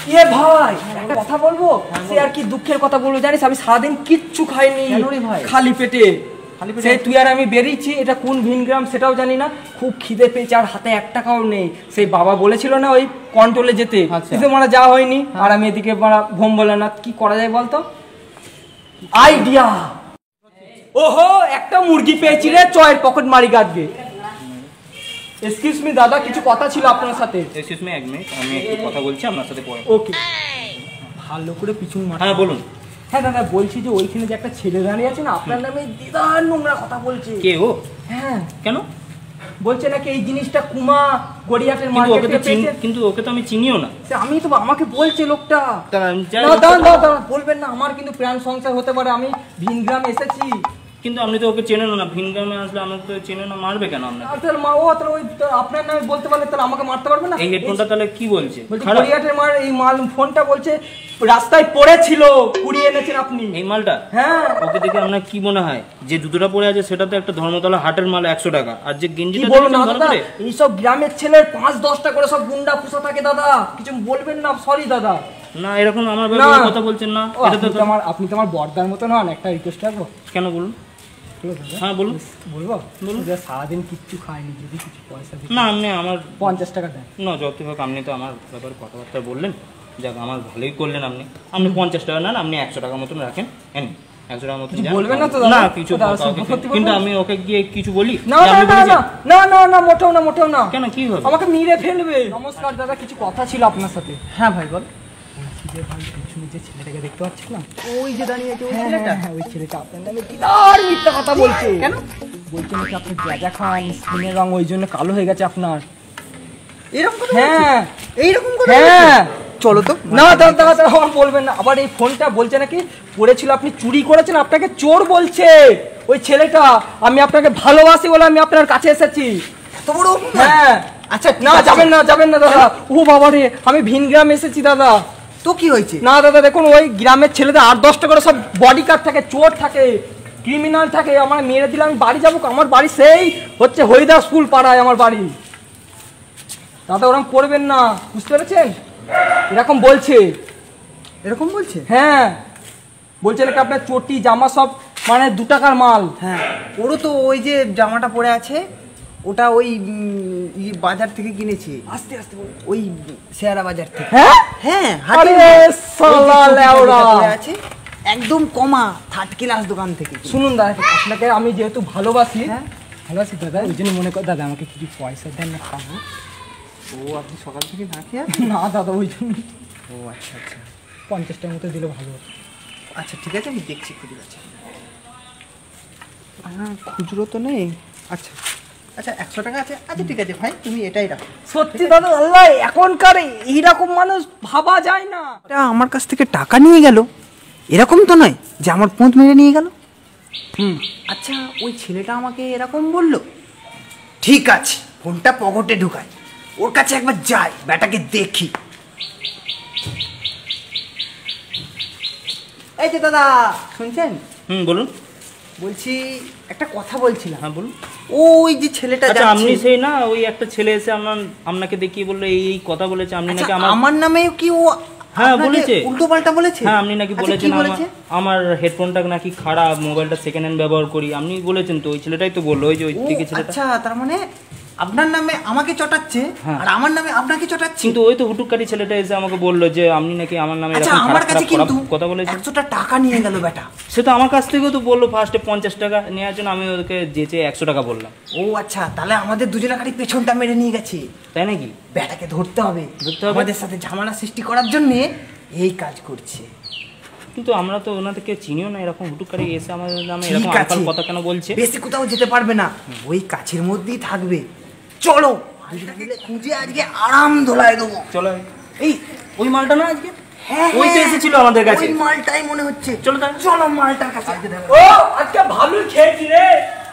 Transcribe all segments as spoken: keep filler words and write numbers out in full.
এ ভাই একটা কথা বলবো, সে আর কি দুঃখের কথা বলবো জানিস, আমি সারাদিন কিচ্ছু খাইনি খালি পেটে। সেই তুই আর আমি বেরিয়েছি, এটা কোন ভিনগ্রাম সেটাও জানি না, খুব খিদে পেয়েছে আর হাতে এক টাকাও নেই। সেই বাবা বলেছিল না ওই কন্ট্রোলে যেতে, কিন্তু মানে যাওয়া হয়নি। আর আমি এদিকে ভোম বলে না, কি করা যায় বলতো? আইডিয়া, ওহো একটা মুরগি পেয়েছি রে, চয়ের পকেট মারি গাছবে। এক্সকিউজ মি দাদা, কিছু কথা ছিল আপনার সাথে। এক্সকিউজ মি, এক মিনিট, আমি একটু কথা বলছি আপনার সাথে পরে। ওকে, ভালো করে পিছন মার। হ্যাঁ বলুন। হ্যাঁ দাদা, বলছি যে ওইখানে যে একটা ছেলে দাঁড়িয়ে আছে না, আপনার নামে দিদার নোংরা কথা বলছে। কে ও? হ্যাঁ কেন বলছে নাকি এই জিনিসটা কুমা গড়িয়াটের মার্কেটে পেয়েছে, কিন্তু ওকে তো আমি চিনিও না। আমি তো আমাকে বলছে লোকটা। বলবেন না, আমার কিন্তু প্রাণ সংসার হতে পারে, আমি ভিনগ্রাম এসেছি। কিন্তু আপনি তো ওকে চেনেন না, ভিনগ্রামে আসলে আমাকে তো চেনে না, মারবে কেন আপনাকে? তাহলে মা ও তাহলে ওই আপনার নামে বলতে পারলে তাহলে আমাকে মারতে পারবে না? এই হেডফোনটা তাহলে কি বলছে? গড়িয়াটের মাল, এই মাল ফোনটা বলছে রাস্তায় পড়েছিল, কুড়িয়ে এনেছেন আপনি এই মালটা। হ্যাঁ, ওকে দেখে আপনার কি মনে হয় যে জুতোটা পরে আছে সেটা তো একটা ধর্মতলা হাটের মাল একশো টাকা, আর যে গেঞ্জিটা এইসব গ্রামের ছেলের পাঁচ দশটা করে সব গুন্ডা পুষা থাকে দাদা, কিছু বলবেন না। সরি দাদা। না এরকম আমার ব্যাপারে কথা বলছেন না। এটা তো আমার, আপনি তো আমার বর্দার মতো নন, একটা রিকোয়েস্ট রাখবো। কেন বলুন? হ্যাঁ বলুন। বলবো বলুন, সারাদিন কিচ্ছু খাইনি, যদি কিছু পয়সা দিই। না আপনি আমার পঞ্চাশ টাকা দেন না, যত হোক আপনি তো আমার ব্যাপারে কথাবার্তা বললেন, যাক আমার ভালোই করলেন। আপনি আপনি পঞ্চাশ টাকা নেন, আপনি একশো টাকা মতন রাখেন, হ্যাঁ একশো টাকা মতন বলবেন না তো? না কিছু, কিন্তু আমি ওকে গিয়ে কিছু বলি না না না না, মোটেও না মোটেও না। কেন, কি হবে? আমাকে মেরে ফেলবে। নমস্কার দাদা, কিছু কথা ছিল আপনার সাথে। হ্যাঁ ভাই বল। যে ছেলেটাকে দেখতে পাচ্ছেন না, ওই যে দাঁড়িয়ে আছে ওই ছেলেটা, হ্যাঁ ওই ছেলেটা আপনার নামে কিদার মিথ্যা কথা বলছে। কেন বলছে নাকি আপনি গাঁজা খান, স্কিনের রং ওই জন্য কালো হয়ে গেছে আপনার। এরকম কথা? হ্যাঁ এইরকম কথা। হ্যাঁ চলো তো। না দাদা দাদা আমার বলবেন না। আবার এই ফোনটা বলছে নাকি পড়েছিল, আপনি চুরি করেছেন, আপনাকে চোর বলছে ওই ছেলেটা। আমি আপনাকে ভালোবাসি বলে আমি আপনার কাছে এসেছি। হ্যাঁ আচ্ছা, না যাবেন না যাবেন না দাদা। ও বাবা রে, আমি ভিনগ্রাম এসেছি দাদা। তো কি হয়েছে? না দাদা দেখুন, ওই গ্রামের ছেলেদের আট দশটা করে সব বডি গার্ড থাকে, চোর থাকে, ক্রিমিনাল থাকে। আমার মেরে দিলে আমি বাড়ি যাবো, আমার বাড়ি সেই হচ্ছে হরিদাসপুর পাড়ায় আমার বাড়ি। দাদা ওরকম করবেন না, বুঝতে পেরেছেন? এরকম বলছে, এরকম বলছে। হ্যাঁ বলছে নাকি আপনার চটি জামা সব মানে দু টাকার মাল। হ্যাঁ ওরও তো ওই যে জামাটা পরে আছে, ওটা ওই বাজার থেকে কিনেছি। আস্তে আস্তে ওই শেয়ারা বাজার থেকে। হ্যাঁ হ্যাঁ, আরে সালা লেওড়া আছে একদম কমা থার্ড ক্লাস দোকান থেকে। শুনুন দাদা, আপনাকে আমি যেহেতু ভালোবাসি, হ্যাঁ ভালোবাসি দাদা, ওই জন্য মনে কর দাদা আমাকে কিছু পয়সা দেন না, খাবো। ও আপনি সকাল থেকে না খেয়ে? না দাদা ওই জন্য। ও আচ্ছা আচ্ছা, পঞ্চাশটার মতো দিলে ভালো হতো। আচ্ছা ঠিক আছে, আমি দেখছি খুচরো আছে। হ্যাঁ খুচরো তো নেই। আচ্ছা আচ্ছা একশো টাকা আছে। আচ্ছা ঠিক আছে ভাই, তুমি এটাই রাখো। সত্যি দাদা, আল্লাহ এখনকার এইরকম মানুষ ভাবা যায় না। এটা আমার কাছ থেকে টাকা নিয়ে গেল, এরকম তো নয় যে আমার পোঁত মেরে নিয়ে গেল। হুম আচ্ছা, ওই ছেলেটা আমাকে এরকম বললো, ঠিক আছে ফোনটা পকেটে ঢুকায়, ওর কাছে একবার যাই, ব্যাটাকে দেখি। এই যে দাদা শুনছেন? হুম বলুন। বলছি একটা কথা বলছিলাম। হ্যাঁ বলুন। ওই যে ছেলেটা, আচ্ছা আপনি সেই না, ওই একটা ছেলে এসে আমার আপনাকে দেখিয়ে বললো এই এই কথা বলেছে, আপনি নাকি আমার আমার নামে কি ও? হ্যাঁ বলেছে, উল্টো পাল্টা বলেছে। হ্যাঁ আপনি নাকি বলেছেন আমার হেডফোনটা নাকি খারাপ, মোবাইলটা সেকেন্ড হ্যান্ড ব্যবহার করি, আপনি বলেছেন তো। ওই ছেলেটাই তো বললো, ওই যে ওই দিকে ছেলেটা। আচ্ছা তার মানে আপনার নামে আমাকে চটাচ্ছে আর আমার নামে আপনাকে চটাচ্ছে। কিন্তু ওই তো হুটুকারি ছেলেটা এসে আমাকে বললো যে আপনি নাকি আমার নামে এরকম খারাপ খারাপ কথা বলেছেন। একশোটা টাকা নিয়ে গেল বেটা। সে তো আমার কাছ থেকেও তো বললো ফার্স্টে পঞ্চাশ টাকা নেওয়ার জন্য, আমি ওকে যেচে একশো টাকা বললাম। ও আচ্ছা, তাহলে আমাদের দুজনের গাড়ি পেছনটা মেরে নিয়ে গেছে, তাই নাকি? বেটাকে ধরতে হবে, ধরতে হবে, আমাদের সাথে ঝামেলা সৃষ্টি করার জন্য এই কাজ করছে। কিন্তু আমরা তো ওনাদেরকে চিনিও না, এরকম হুটুকারি এসে আমাদের নামে এরকম আকাল কথা কেন বলছে? বেশি কোথাও যেতে পারবে না, ওই কাছের মধ্যেই থাকবে। চলো খুঁজে আজকে আরাম ধোলায় দেবো। চলো। এই ওই মালটা না আজকে ওই তো এসেছিল আমাদের কাছে, ওই মালটাই মনে হচ্ছে। চলো তাহলে, চলো মালটার কাছে। ও আজকে ভালো খেয়েছি রে।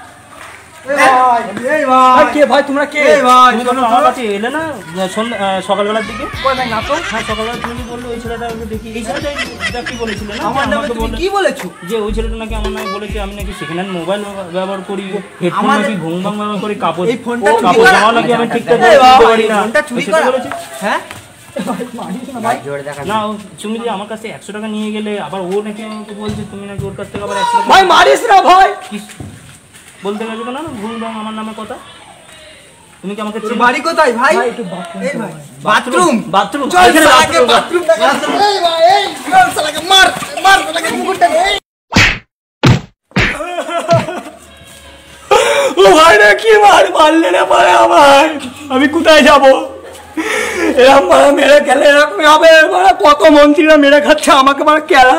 ভাই তোমরা কে? আমার কাছে এলে না সকালবেলার দিকে? হ্যাঁ সকালবেলা তুমি বললো ওই ছেলেটা দেখি, এই ছেলেটা কি বলেছিল না, আমার নামে কি বলেছো? যে ওই ছেলেটা নাকি আমার নামে বলেছে আমি নাকি সেকেন্ড হ্যান্ড মোবাইল ব্যবহার করি, হেডফোন নাকি ঘুম ব্যবহার করি, কাপড় কাপড় জামা নাকি আমি ঠিকঠাক বলতে পারি না। ফোনটা চুরি করা বলেছে। হ্যাঁ না তুমি যে আমার কাছে একশো টাকা নিয়ে গেলে আবার ও নাকি আমাকে বলছে তুমি নাকি ওর কাছ থেকে আবার একশো টাকা ভাই মারিস না ভাই বলতে গেছো না ভুল রং আমার নামে কথা তুমি কি আমাকে বাড়ি কোথায় ভাই এই ভাই বাথরুম বাথরুম চল আগে বাথরুম এই ভাই এই চল শালাকে মার মার শালাকে মুকুটটা এই ও ভাই রে কি মার মারলে রে ভাই আমার আমি কোথায় যাব এরকম মারা মেরে গেলে এরকম হবে মারা কত মন্ত্রীরা মেরে খাচ্ছে আমাকে মারা কেলা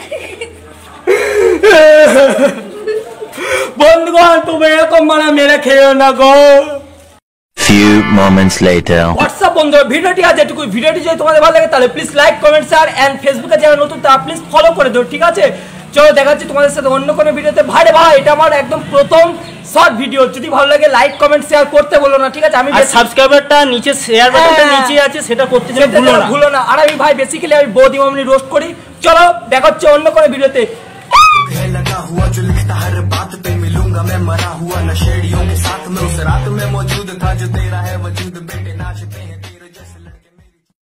বন্ধুগণ তুমি এরকম মারা মেরে খেয়েও না গো। Few moments later. হোয়াটসঅ্যাপ বন্ধুরা ভিডিওটি আজ এটুকু। ভিডিওটি যদি তোমাদের ভালো লাগে তাহলে please like comment share and ফেসবুকে যারা নতুন তারা প্লিজ ফলো করে দাও, ঠিক আছে? চলো দেখা হচ্ছে তোমাদের সাথে অন্য কোনো ভিডিওতে। ভাই রে ভাই এটা আমার একদম প্রথম শর্ট ভিডিও, যদি ভালো লাগে লাইক কমেন্ট শেয়ার করতে বলো না, ঠিক আছে? আমি সাবস্ক্রাইবারটা নিচে শেয়ার বাটনটা নিচে আছে সেটা করতে ভুলো না ভুলো না। আর আমি ভাই বেসিক্যালি আমি বৌদি মামনি রোস্ট করি। চলো দেখা হচ্ছে অন্য কোনো ভিডিওতে। लगा हुआ जो लिखता हर बात पे मिलूंगा मैं मरा हुआ नशेड़ियों के साथ में उस रात में मौजूद था जो तेरा है वजूद बेटे नाचते हैं।